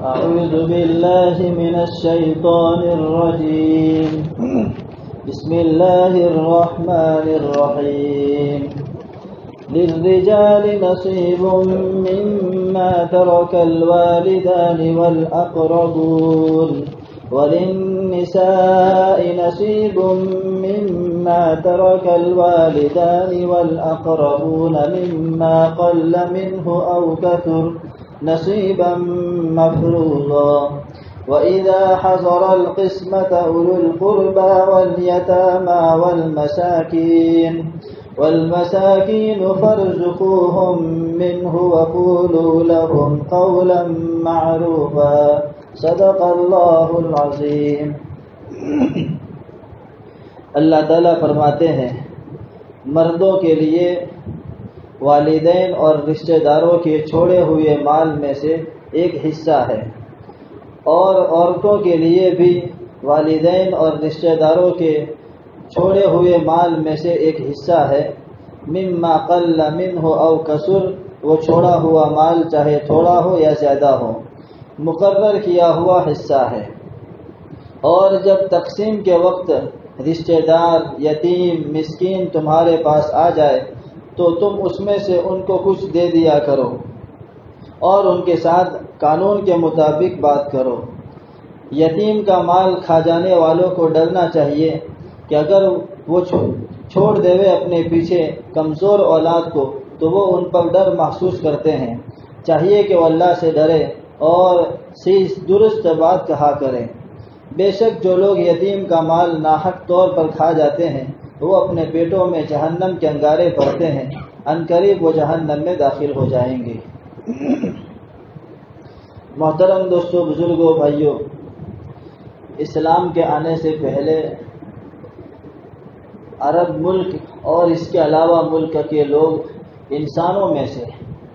أعوذ بالله من الشيطان الرجيم. بسم الله الرحمن الرحيم. للرجال نصيب مما ترك الوالدان والأقربون وللنساء نصيب مما ترك الوالدان والأقربون مما قل منه أو كثر نصيبا مفروضا. وإذا حضر القسمة أولو القربى واليتامى والمساكين فارزقوهم منه وقولوا لهم قولا معروفا. صدق اللہ العظیم. اللہ تعالیٰ فرماتے ہیں مردوں کے لیے والدین اور رشتہ داروں کے چھوڑے ہوئے مال میں سے ایک حصہ ہے، اور عورتوں کے لیے بھی والدین اور رشتہ داروں کے چھوڑے ہوئے مال میں سے ایک حصہ ہے. مما قل منہ او کثر، وہ چھوڑا ہوا مال چاہے تھوڑا ہو یا زیادہ ہو، مقرر کیا ہوا حصہ ہے. اور جب تقسیم کے وقت رشتہ دار، یتیم، مسکین تمہارے پاس آ جائے تو تم اس میں سے ان کو کچھ دے دیا کرو اور ان کے ساتھ قانون کے مطابق بات کرو. یتیم کا مال کھا جانے والوں کو ڈرنا چاہیے کہ اگر وہ چھوڑ دیوے اپنے پیچھے کمزور اولاد کو تو وہ ان پر ڈر محسوس کرتے ہیں. چاہیے کہ وہ اللہ سے ڈرے اور درست بات کہا کریں. بے شک جو لوگ یتیم کا مال ناحق طور پر کھا جاتے ہیں وہ اپنے پیٹوں میں جہنم کے انگارے بھرتے ہیں، عنقریب وہ جہنم میں داخل ہو جائیں گے. محترم دوستو، بزرگوں، بھائیوں، اسلام کے آنے سے پہلے عرب ملک اور اس کے علاوہ ملک کے لوگ انسانوں میں سے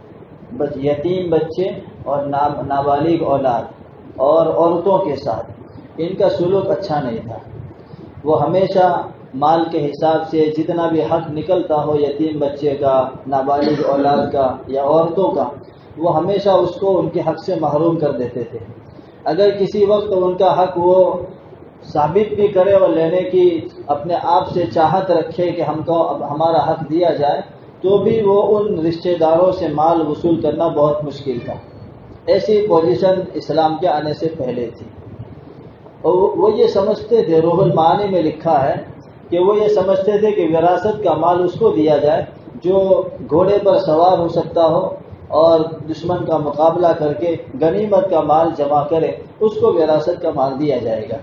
یتیم بچے اور نابالغ اولاد اور عورتوں کے ساتھ ان کا سلوک اچھا نہیں تھا. وہ ہمیشہ مال کے حساب سے جتنا بھی حق نکلتا ہو یتیم بچے کا، نابالغ اولاد کا یا عورتوں کا، وہ ہمیشہ اس کو ان کے حق سے محروم کر دیتے تھے. اگر کسی وقت ان کا حق وہ ثابت بھی کرے اور لینے کی اپنے آپ سے چاہت رکھے کہ ہم کو اب ہمارا حق دیا جائے تو بھی وہ ان رشتہ داروں سے مال وصول کرنا بہت مشکل تھا. ایسی پوزیشن اسلام کے آنے سے پہلے تھی. وہ یہ سمجھتے تھے، روح المعانی میں لکھا ہے کہ وہ یہ سمجھتے تھے کہ وراثت کا مال اس کو دیا جائے جو گھوڑے پر سوار ہو سکتا ہو اور دشمن کا مقابلہ کر کے غنیمت کا مال جمع کرے، اس کو وراثت کا مال دیا جائے گا.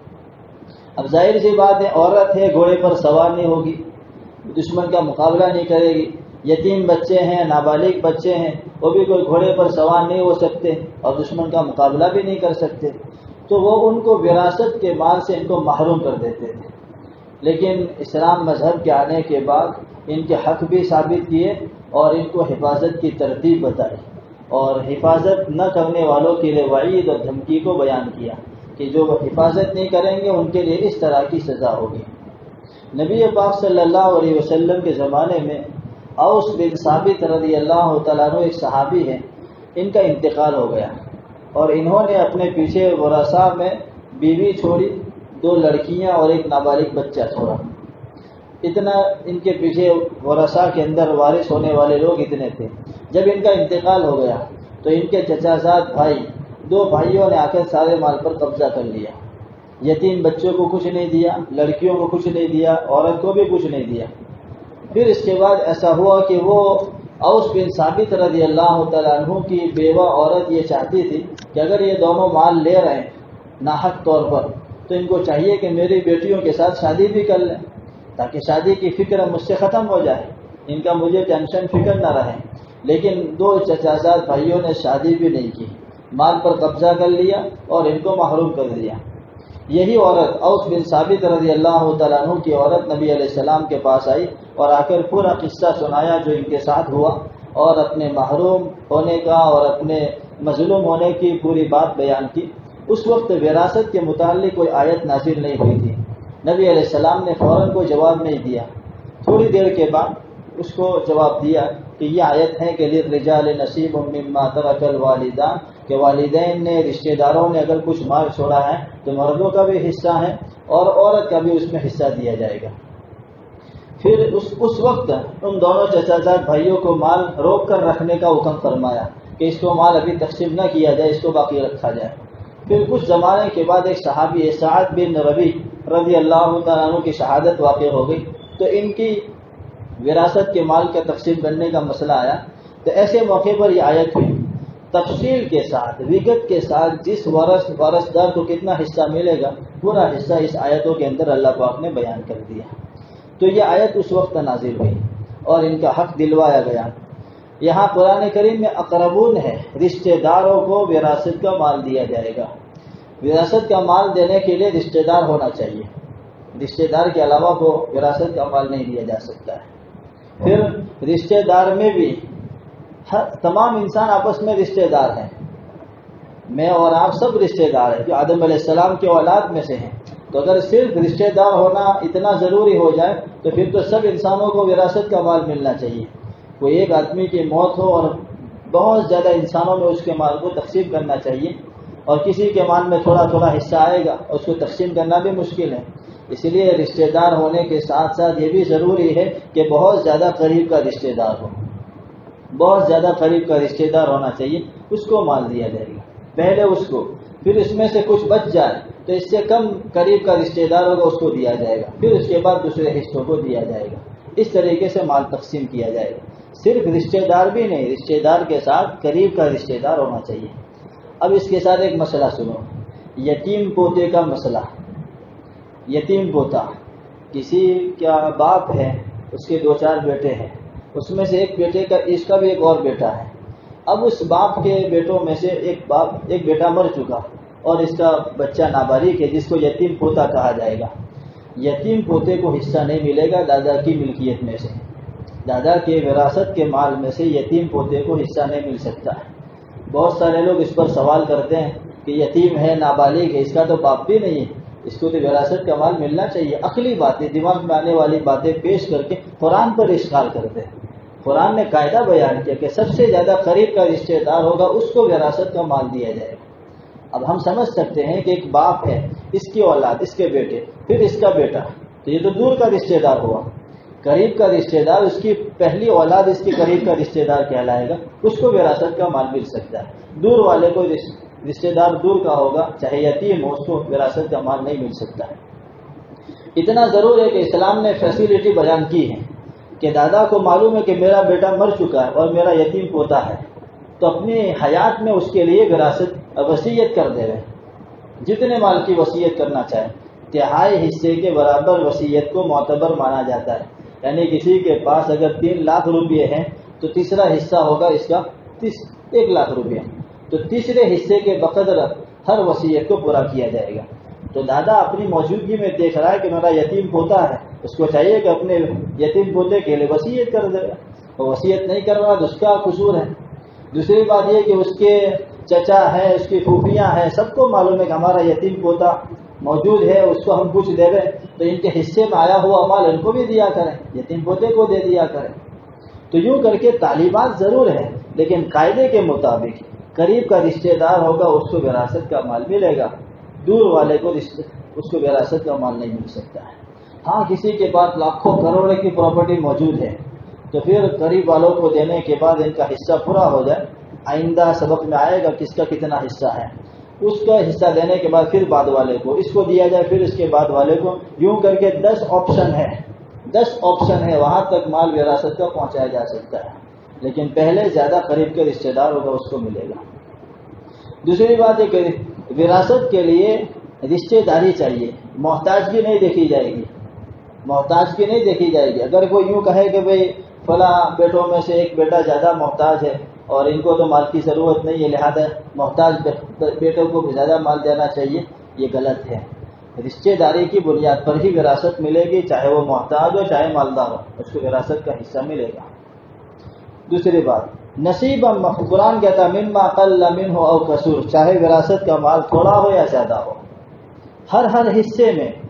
اب ظاہر سی بات ہے، عورت ہے، گھوڑے پر سوار نہیں ہوگی، دشمن کا مقابلہ نہیں کرے گی. یتیم بچے ہیں، نابالغ بچے ہیں، وہ بھی کوئی گھوڑے پر سوار نہیں ہو سکتے اور دشمن کا مقابلہ بھی نہیں کر سکتے. تو وہ ان کو وراثت کے مال سے ان کو محروم کر دیتے تھے. لیکن اسلام مذہب کے آنے کے بعد ان کے حق بھی ثابت کیے اور ان کو حفاظت کی ترتیب بتائی اور حفاظت نہ کرنے والوں کے لیے وعید اور دھمکی کو بیان کیا کہ جو حفاظت نہیں کریں گے ان کے لیے اس طرح کی سزا ہوگی. نبی پاک صلی اللہ علیہ وسلم کے زمانے میں اوس بن ثابت رضی اللہ تعالیٰ عنہ ایک صحابی ہیں، ان کا انتقال ہو گیا اور انہوں نے اپنے پیچھے ورثاء میں بیوی چھوڑی، 2 لڑکیاں اور ایک نابالغ بچہ چھوڑا. اتنا ان کے پیچھے ورثاء کے اندر وارث ہونے والے لوگ اتنے تھے. جب ان کا انتقال ہو گیا تو ان کے چچا زاد بھائی 2 بھائیوں نے آ کر سارے مال پر قبضہ کر لیا. یتیم بچوں کو کچھ نہیں دیا، لڑکیوں کو کچھ نہیں دیا، عورت کو بھی کچھ نہیں دیا. پھر اس کے بعد ایسا ہوا کہ وہ اوس بن ثابت رضی اللہ تعالیٰ عنہ کی بیوہ عورت یہ چاہتی تھی کہ اگر یہ دونوں مال لے رہے ہیں ناحق طور پر تو ان کو چاہیے کہ میری بیٹیوں کے ساتھ شادی بھی کر لیں تاکہ شادی کی فکر مجھ سے ختم ہو جائے، ان کا مجھے ٹینشن فکر نہ رہے. لیکن 2 چچا زاد بھائیوں نے شادی بھی نہیں کی، مال پر قبضہ کر لیا اور ان کو محروم کر دیا. یہی عورت اوس بن ثابت رضی اللہ تعالیٰ عنہ کی عورت نبی علیہ السلام کے پاس آئی اور آ کر پورا قصہ سنایا جو ان کے ساتھ ہوا اور اپنے محروم ہونے کا اور اپنے مظلوم ہونے کی پوری بات بیان کی. اس وقت وراثت کے متعلق کوئی آیت نازل نہیں ہوئی تھی. نبی علیہ السلام نے فوراً کوئی جواب نہیں دیا. تھوڑی دیر کے بعد اس کو جواب دیا کہ یہ آیت ہے کہ للرجال نصیب مما ترک الوالدان، کہ والدین نے، رشتہ داروں نے اگر کچھ مال چھوڑا ہے تو مردوں کا بھی حصہ ہے اور عورت کا بھی اس میں حصہ دیا جائے گا۔ پھر اس وقت ان دونوں چچا زاد بھائیوں کو مال روک کر رکھنے کا حکم فرمایا کہ اس کو مال ابھی تقسیم نہ کیا جائے، اس کو باقی رکھا جائے۔ پھر کچھ زمانے کے بعد ایک صحابی سعد بن ربیع رضی اللہ تعالیٰ عنہ کی شہادت واقع ہو گئی، تو ان کی وراثت کے مال کا تقسیم کرنے کا مسئلہ آیا، تو ایسے موقع پر یہ آیت ہوئی، تفصیل کے ساتھ، وگت کے ساتھ، جس وارثدار کو کتنا حصہ ملے گا پورا حصہ اس آیتوں کے اندر اللہ پاک نے بیان کر دیا۔ تو یہ آیت اس وقت نازل ہوئی اور ان کا حق دلوایا گیا۔ یہاں قرآن کریم میں اقربون ہے، رشتہ داروں کو وراثت کا مال دیا جائے گا۔ وراثت کا مال دینے کے لیے رشتہ دار ہونا چاہیے، رشتہ دار کے علاوہ کو وراثت کا مال نہیں دیا جا سکتا ہے۔ پھر رشتہ دار میں بھی تمام انسان آپس میں رشتہ دار ہیں، میں اور آپ سب رشتہ دار ہیں جو آدم علیہ السلام کے اولاد میں سے ہیں۔ تو اگر صرف رشتہ دار ہونا اتنا ضروری ہو جائے تو پھر تو سب انسانوں کو وراثت کا مال ملنا چاہیے۔ کوئی ایک آدمی کی موت ہو اور بہت زیادہ انسانوں میں اس کے مال کو تقسیم کرنا چاہیے، اور کسی کے مال میں تھوڑا تھوڑا حصہ آئے گا، اس کو تقسیم کرنا بھی مشکل ہے۔ اس لیے رشتہ دار ہونے کے ساتھ ساتھ یہ بھی ضروری ہے کہ بہت زیادہ قریب کا رشتہ دار ہو، بہت زیادہ قریب کا رشتہ دار ہونا چاہیے، اس کو مال دیا جائے گا پہلے اس کو، پھر اس میں سے کچھ بچ جائے تو اس سے کم قریب کا رشتہ دار ہوگا اس کو دیا جائے گا، پھر اس کے بعد دوسرے حصوں کو دیا جائے گا۔ اس طریقے سے مال تقسیم کیا جائے گا۔ صرف رشتہ دار بھی نہیں، رشتہ دار کے ساتھ قریب کا رشتہ دار ہونا چاہیے۔ اب اس کے ساتھ ایک مسئلہ سنو، یتیم پوتے کا مسئلہ۔ یتیم پوتا، کسی کا باپ ہے، اس کے 2-4 بیٹے ہیں، اس میں سے ایک بیٹے کا، اس کا بھی ایک اور بیٹا ہے۔ اب اس باپ کے بیٹوں میں سے ایک بیٹا مر چکا اور اس کا بچہ نابالغ ہے، جس کو یتیم پوتا کہا جائے گا۔ یتیم پوتے کو حصہ نہیں ملے گا دادا کی ملکیت میں سے، دادا کے وراثت کے مال میں سے یتیم پوتے کو حصہ نہیں مل سکتا ہے۔ بہت سارے لوگ اس پر سوال کرتے ہیں کہ یتیم ہے، نابالغ ہے، اس کا تو باپ بھی نہیں ہے، اس کو تو وراثت کا مال ملنا چاہیے۔ عقلی باتیں، دماغ میں آنے والی باتیں پیش کر کے قرآن پر اشکال کرتے ہیں۔ قرآن نے قاعدہ بیان کیا کہ سب سے زیادہ قریب کا رشتہ دار ہوگا اس کو وراثت کا مال دیا جائے گا۔ اب ہم سمجھ سکتے ہیں کہ ایک باپ ہے، اس کی اولاد، اس کے بیٹے، پھر اس کا بیٹا، تو یہ تو دور کا رشتہ دار ہوا۔ قریب کا رشتہ دار، اس کی پہلی اولاد اس کے قریب کا رشتہ دار کہلائے گا، اس کو وراثت کا مال مل سکتا ہے۔ دور والے کو، رشتہ دار دور کا ہوگا چاہے یتیم ہو، اس کو وراثت کا مال نہیں مل سکتا ہے۔ اتنا ضرور ہے کہ اسلام نے فیسیلٹی بیان کی ہے کہ دادا کو معلوم ہے کہ میرا بیٹا مر چکا ہے اور میرا یتیم پوتا ہے، تو اپنی حیات میں اس کے لیے وصیت کر دے رہے، جتنے مال کی وصیت کرنا چاہے، 1/3 حصے کے برابر وصیت کو معتبر مانا جاتا ہے۔ یعنی کسی کے پاس اگر 3 لاکھ روپے ہیں تو تیسرا حصہ ہوگا اس کا 1 لاکھ روپے، تو تیسرے حصے کے بقدر ہر وصیت کو پورا کیا جائے گا۔ تو دادا اپنی موجودگی میں دیکھ رہا ہے کہ میرا یتیم پوتا ہے، اس کو چاہیے کہ اپنے یتیم پوتے کے لیے وصیت کر دے، اور وصیت نہیں کر رہا تو اس کا قصور ہے۔ دوسری بات یہ کہ اس کے چچا ہیں، اس کی پھوپھیاں ہیں، سب کو معلوم ہے کہ ہمارا یتیم پوتا موجود ہے، اس کو ہم کچھ دے رہے تو ان کے حصے میں آیا ہوا مال ان کو بھی دیا کریں، یتیم پوتے کو دے دیا کریں۔ تو یوں کر کے تعلیمات ضرور ہے، لیکن قاعدے کے مطابق قریب کا رشتہ دار ہوگا اس کو وراثت کا مال ملے گا، دور والے کو اس کو وراثت کا مال نہیں مل سکتا ہے۔ ہاں کسی کے پاس لاکھوں کروڑوں کی پراپرٹی موجود ہے تو پھر قریب والوں کو دینے کے بعد ان کا حصہ پورا ہو جائے، آئندہ سبق میں آئے گا کس کا کتنا حصہ ہے، اس کا حصہ دینے کے بعد پھر بعد والے کو اس کو دیا جائے، پھر اس کے بعد والے کو، یوں کر کے 10 آپشن ہے وہاں تک مال وراثت کا پہنچایا جا سکتا ہے، لیکن پہلے زیادہ قریب کے رشتہ دار ہوگا اس کو ملے گا۔ دوسری بات ہے کہ وراثت کے لیے رشتہ داری چاہیے، محتاجگی نہیں دیکھی جائے گی، محتاجگی نہیں دیکھی جائے گی۔ اگر کوئی یوں کہے کہ بھئی فلاں بیٹوں میں سے ایک بیٹا زیادہ محتاج ہے اور ان کو تو مال کی ضرورت نہیں ہے، لہذا محتاج بیٹوں کو بھی زیادہ مال دینا چاہیے، یہ غلط ہے۔ رشتہ داری کی بنیاد پر ہی وراثت ملے گی، چاہے وہ محتاج ہو چاہے مالدار ہو، اس کو وراثت کا حصہ ملے گا۔ دوسری بات، نصیب قرآن کہتا مما قل منہ او کثر، چاہے وراثت کا مال تھوڑا ہو یا زیادہ ہو، ہر حصے میں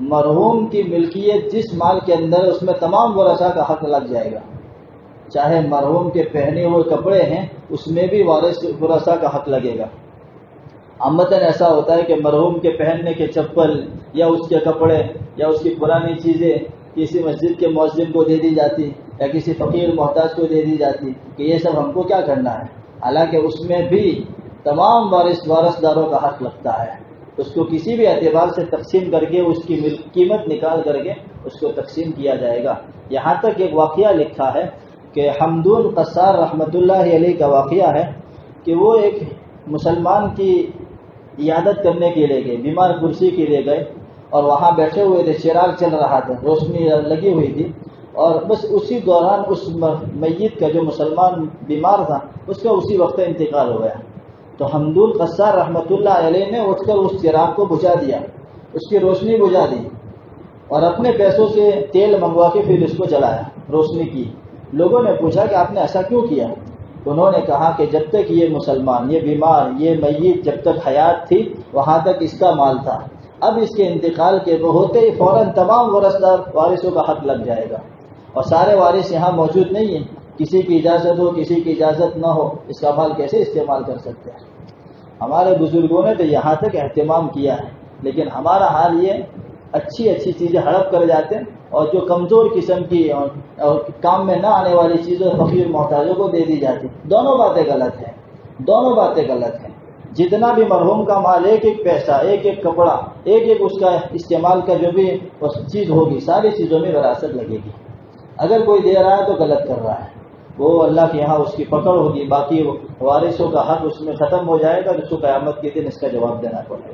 مرحوم کی ملکیت جس مال کے اندر ہے اس میں تمام ورثاء کا حق لگ جائے گا. چاہے مرحوم کے پہنے ہوئے کپڑے ہیں اس میں بھی ورثاء کا حق لگے گا. عامةً ایسا ہوتا ہے کہ مرحوم کے پہننے کے چپل یا اس کے کپڑے یا اس کی پرانی چیزیں کسی مسجد کے مؤذن کو دے دی جاتی یا کسی فقیر محتاج کو دے دی جاتی کہ یہ سب ہم کو کیا کرنا ہے. حالانکہ اس میں بھی تمام وارثداروں کا حق لگتا ہے. اس کو کسی بھی اعتبار سے تقسیم کر کے اس کی قیمت نکال کر کے اس کو تقسیم کیا جائے گا. یہاں تک ایک واقعہ لکھا ہے کہ حمدون قصار رحمۃ اللہ علیہ کا واقعہ ہے کہ وہ ایک مسلمان کی عیادت کرنے کے لیے گئے, بیمار کرسی کے لیے گئے اور وہاں بیٹھے ہوئے تھے, چراغ چل رہا تھا, روشنی لگی ہوئی تھی اور بس اسی دوران اس میت کا جو مسلمان بیمار تھا اس کا اسی وقت انتقال ہو گیا. تو حمدون قصار رحمۃ اللہ علیہ نے اٹھ کر اس چراغ کو بجھا دیا, اس کی روشنی بجھا دی اور اپنے پیسوں سے تیل منگوا کے پھر اس کو جلایا, روشنی کی. لوگوں نے پوچھا کہ آپ نے ایسا کیوں کیا؟ انہوں نے کہا کہ جب تک یہ مسلمان, یہ بیمار, یہ میت جب تک حیات تھی وہاں تک اس کا مال تھا. اب اس کے انتقال کے ہوتے ہی فوراً تمام وارثوں کا حق لگ جائے گا. اور سارے وارث یہاں موجود نہیں ہیں, کسی کی اجازت ہو کسی کی اجازت نہ ہو اس کا مال کیسے استعمال کر سکتے ہیں؟ ہمارے بزرگوں نے تو یہاں تک اہتمام کیا ہے, لیکن ہمارا حال یہ اچھی اچھی چیزیں ہڑپ کر جاتے ہیں اور جو کمزور قسم کی اور کام میں نہ آنے والی چیزیں فقیر محتاجوں کو دے دی جاتی. دونوں باتیں غلط ہیں, دونوں باتیں غلط ہیں. جتنا بھی مرحوم کا مال, ایک ایک پیسہ, ایک ایک کپڑا, ایک ایک اس کا استعمال کا جو بھی چیز ہوگی ساری چیزوں میں وراثت لگے گی. اگر کوئی دے رہا ہے تو غلط کر رہا ہے, وہ اللہ کے یہاں اس کی پکڑ ہوگی. باقی وارثوں کا حق اس میں ختم ہو جائے گا, جس کو قیامت کے دن اس کا جواب دینا پڑے گا.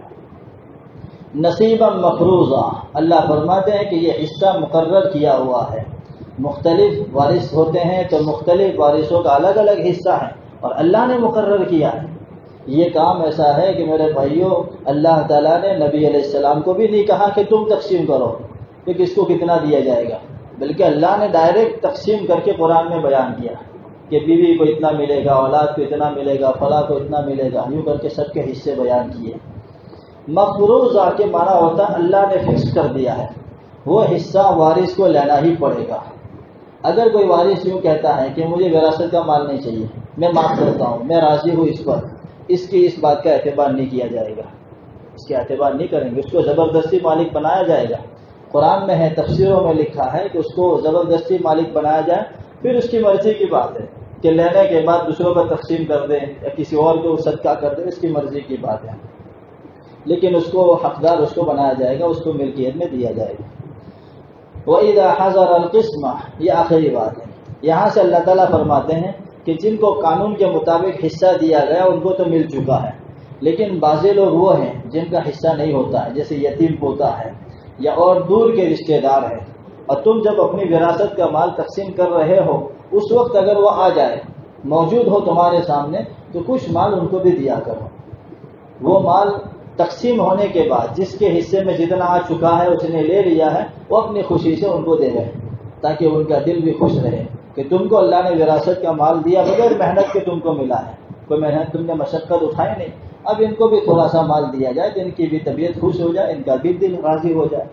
نصیبا مفروضہ, اللہ فرماتے ہیں کہ یہ حصہ مقرر کیا ہوا ہے. مختلف وارث ہوتے ہیں تو مختلف وارثوں کا الگ الگ حصہ ہے اور اللہ نے مقرر کیا ہے. یہ کام ایسا ہے کہ میرے بھائیوں, اللہ تعالیٰ نے نبی علیہ السلام کو بھی نہیں کہا کہ تم تقسیم کرو کہ کس کو کتنا دیا جائے گا, بلکہ اللہ نے ڈائریکٹ تقسیم کر کے قرآن میں بیان کیا کہ بیوی کو اتنا ملے گا, اولاد کو اتنا ملے گا, فلاں کو اتنا ملے گا, یوں کر کے سب کے حصے بیان کیے. مفروضہ کے معنی ہوتا ہے اللہ نے فکس کر دیا ہے, وہ حصہ وارث کو لینا ہی پڑے گا. اگر کوئی وارث یوں کہتا ہے کہ مجھے وراثت کا مال نہیں چاہیے, میں معاف کرتا ہوں, میں راضی ہوں اس پر, اس کی اس بات کا اعتبار نہیں کیا جائے گا, اس کا اعتبار نہیں کریں گے. اس کو زبردستی مالک بنایا جائے گا. قرآن میں ہے, تفسیروں میں لکھا ہے کہ اس کو زبردستی مالک بنایا جائے, پھر اس کی مرضی کی بات ہے کہ لینے کے بعد دوسروں پر تقسیم کر دیں یا کسی اور کو صدقہ کر دیں, اس کی مرضی کی بات ہے. لیکن اس کو حقدار اس کو بنایا جائے گا, اس کو ملکیت میں دیا جائے گا. وَإِذَا حَضَرَ الْقِسْمَةَ, یہ آخری بات ہے. یہاں سے اللہ تعالیٰ فرماتے ہیں کہ جن کو قانون کے مطابق حصہ دیا گیا ان کو تو مل چکا ہے, لیکن بعض لوگ وہ ہیں جن کا حصہ نہیں ہوتا ہے, جیسے یتیم پوتا ہے یا اور دور کے رشتہ دار ہیں, اور تم جب اپنی وراثت کا مال تقسیم کر رہے ہو اس وقت اگر وہ آ جائے, موجود ہو تمہارے سامنے, تو کچھ مال ان کو بھی دیا کرو. وہ مال تقسیم ہونے کے بعد جس کے حصے میں جتنا آ چکا ہے اس نے لے لیا ہے, وہ اپنی خوشی سے ان کو دے رہے, تاکہ ان کا دل بھی خوش رہے کہ تم کو اللہ نے وراثت کا مال دیا بغیر محنت کے تم کو ملا ہے, کوئی محنت تم نے مشقت اٹھائی نہیں. اب ان کو بھی تھوڑا سا مال دیا جائے تو ان کی بھی طبیعت خوش ہو جائے, ان کا بھی دل راضی ہو جائے.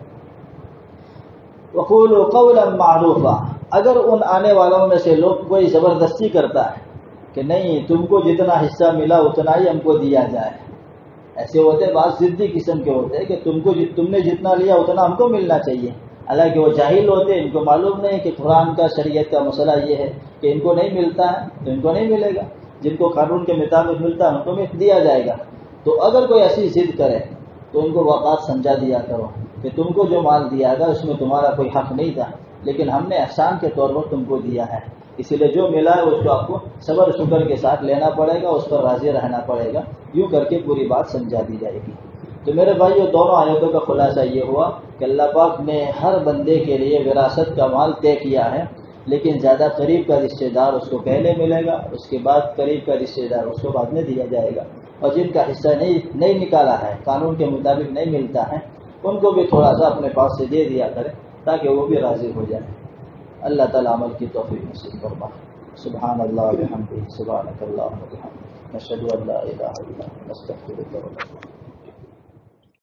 وَقُولُوا قَوْلًا مَعْرُوفًا, اگر ان آنے والوں میں سے لوگ کوئی زبردستی کرتا ہے کہ نہیں تم کو جتنا حصہ ملا اتنا ہی ہم کو دیا جائے, ایسے ہوتے بعض ضدی قسم کے ہوتے ہیں کہ تم نے جتنا لیا اتنا ہم کو ملنا چاہیے. حالانکہ وہ جاہل ہوتے ہیں, ان کو معلوم نہیں کہ قرآن کا شریعت کا مسئلہ یہ ہے کہ ان کو نہیں ملتا ہے تو ان کو نہیں ملے گا, جن کو قانون کے مطابق ملتا ہے ان کو دیا جائے گا. تو اگر کوئی ایسی ضد کرے تو ان کو بات سمجھا دیا کرو کہ تم کو جو مال دیا گا اس میں تمہارا کوئی حق نہیں تھا, لیکن ہم نے احسان کے طور پر تم کو دیا ہے, اسی لیے جو ملا ہے اس کو آپ کو صبر شکر کے ساتھ لینا پڑے گا, اس پر راضی رہنا پڑے گا. یوں کر کے پوری بات سمجھا دی جائے گی. تو میرے بھائیو, دونوں آیتوں کا خلاصہ یہ ہوا کہ اللہ پاک نے ہر بندے کے لیے وراثت کا مال طے کیا ہے, لیکن زیادہ قریب کا رشتہ دار اس کو پہلے ملے گا, اس کے بعد قریب کا رشتہ دار اس کو بعد میں دیا جائے گا. اور جن کا حصہ نہیں نکالا ہے, قانون کے مطابق نہیں ملتا ہے, ان کو بھی تھوڑا سا اپنے پاس سے دے دیا کرے تاکہ وہ بھی راضی ہو جائے. اللہ تعالیٰ عمل کی توفیق نصیب فرمائے. سبحان اللہ و بحمدہ, سبحانک اللہم و بحمدک, نشہد ان لا الہ الا انت, نستغفرک و نتوب الیک.